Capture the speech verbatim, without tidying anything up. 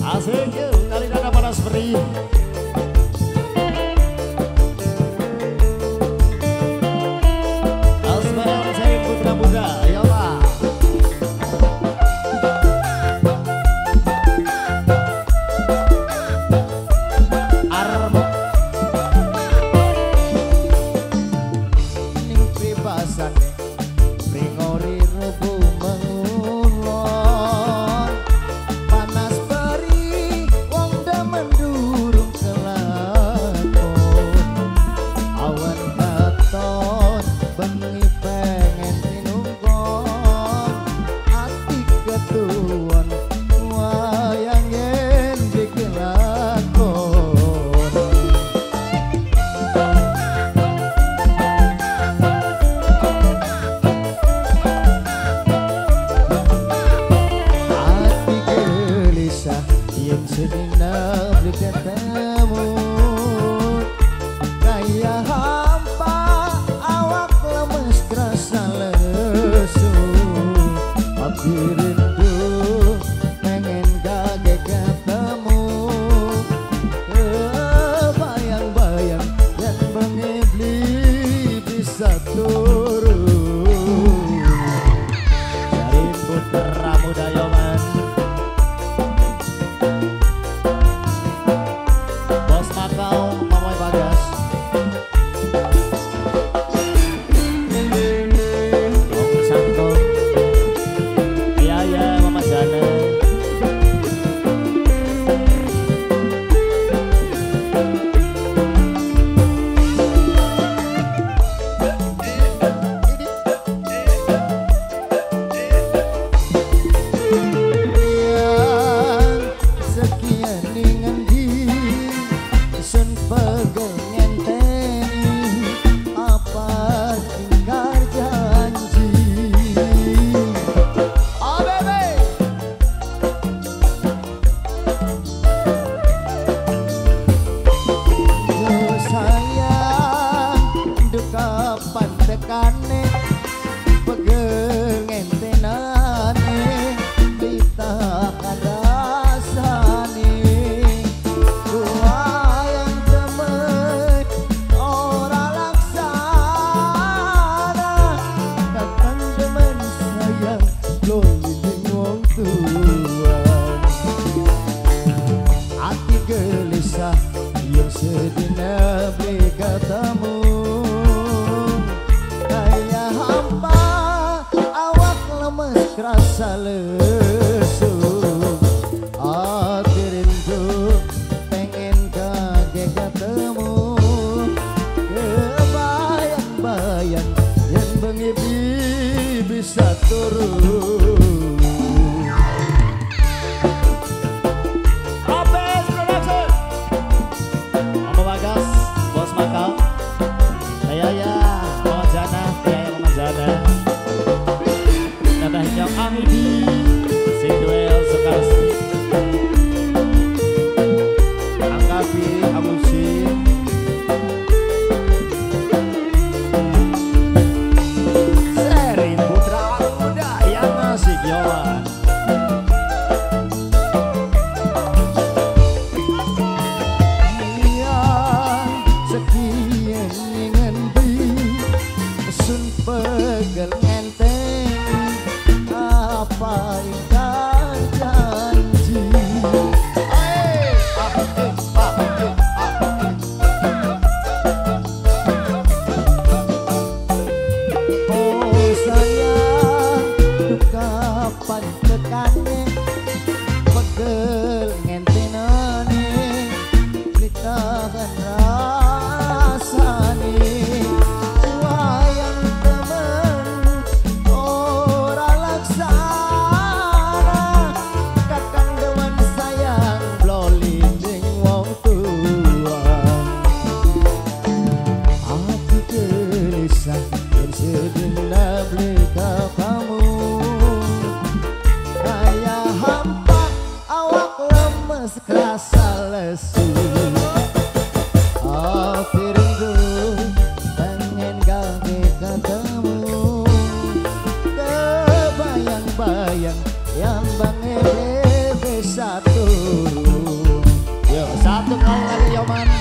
Asik yuk, kali dana panas beri. Asmaul saya putra muda, ayolah. Armo ning pribasane pringori rebu mengulon panas beri wong demen durung kelakon awan katon bengi pengen tinungkon ati ketuan wayang yen bikin lakon hati gelisah yang sedina berketemu kaya hampa awak lemes kerasa lesu tapi rindu pengen gage ketemu bayang-bayang dan mengibli bisa turun dari putra muda Yoman Bos Makau Mamoy Bagas Om Sangkong iya ya Mama Jana yang sekian dengan di sun pegel ngenteni apa tinggal janji oh bebe yo sayang duka pantekane pegel ngentenane ditahan rasane wayang temen ora laksana kakang demen sayang lolining wong tua hati gelisah yang sedina beli ketemu kaya hampa awak lemes kerasa lesu hati rindu pengen kage ketemu kebayang-bayang yang bengi bisa turun Apes Production Mama Bagas Bos Makau Ayah ya Mama Jana Ayah Mama Jana Dadah Nyok Amidi Sidwell Sekasi Angkapi Amusin Serin putra muda yang asik Yowan yang sekian ingin di sun pegel ngenteni apa ingkang janji Hey, ah, eh, ah, eh, ah, eh. Oh sayang duka pantekane pegel ngentenane ditahan rasane wayang temen ora laksana kakang demen sayang blolining wong tua hati gelisah yang sedina beli kamu kaya hampa awak lemes kerasa lesu hati rindu pengen gage ketemu kebayang-bayang yang bang ebe satu Yuk, satu kali lagi Yoman.